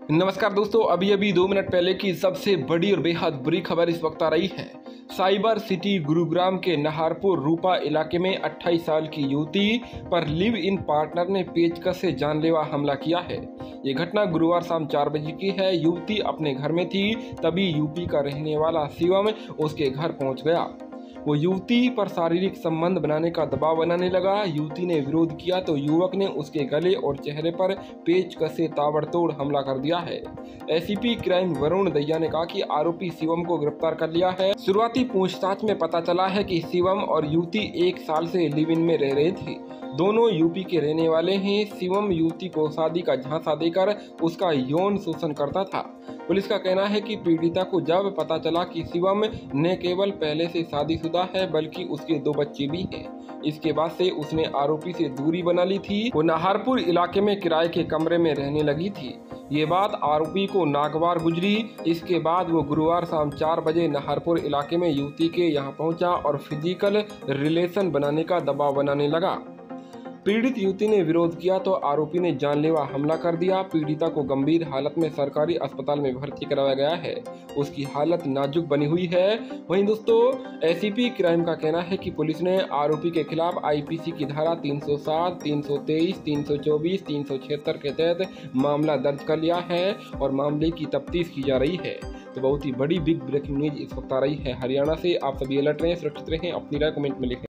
नमस्कार दोस्तों, अभी अभी 2 मिनट पहले की सबसे बड़ी और बेहद बुरी खबर इस वक्त आ रही है। साइबर सिटी गुरुग्राम के नाहरपुर रूपा इलाके में 28 साल की युवती पर लिव इन पार्टनर ने पेचकस से जानलेवा हमला किया है। ये घटना गुरुवार शाम 4 बजे की है। युवती अपने घर में थी, तभी यूपी का रहने वाला शिवम उसके घर पहुंच गया। वो युवती पर शारीरिक संबंध बनाने का दबाव बनाने लगा। युवती ने विरोध किया तो युवक ने उसके गले और चेहरे पर पेचकस से ताबड़तोड़ हमला कर दिया है। एसीपी क्राइम वरुण दहिया ने कहा कि आरोपी शिवम को गिरफ्तार कर लिया है। शुरुआती पूछताछ में पता चला है कि शिवम और युवती 1 साल से लिव इन में रह रहे थे। दोनों यूपी के रहने वाले हैं। शिवम युवती को शादी का झांसा देकर उसका यौन शोषण करता था। पुलिस का कहना है कि पीड़िता को जब पता चला कि शिवम न केवल पहले से शादीशुदा है बल्कि उसके 2 बच्चे भी हैं, इसके बाद से उसने आरोपी से दूरी बना ली थी। वो नाहरपुर इलाके में किराए के कमरे में रहने लगी थी। ये बात आरोपी को नागवार गुजरी। इसके बाद वो गुरुवार शाम 4 बजे नाहरपुर इलाके में युवती के यहाँ पहुंचा और फिजिकल रिलेशन बनाने का दबाव बनाने लगा। पीड़ित युवती ने विरोध किया तो आरोपी ने जानलेवा हमला कर दिया। पीड़िता को गंभीर हालत में सरकारी अस्पताल में भर्ती कराया गया है। उसकी हालत नाजुक बनी हुई है। वहीं दोस्तों, एसीपी क्राइम का कहना है कि पुलिस ने आरोपी के खिलाफ आईपीसी की धारा 307, 323, 324, 376 के तहत मामला दर्ज कर लिया है और मामले की तफ्तीश की जा रही है। तो बहुत ही बड़ी बिग ब्रेकिंग न्यूज इस वक्त आ रही है हरियाणा से। आप सभी अलर्ट रहें, सुरक्षित रहें, अपनी राय कमेंट में लिखें।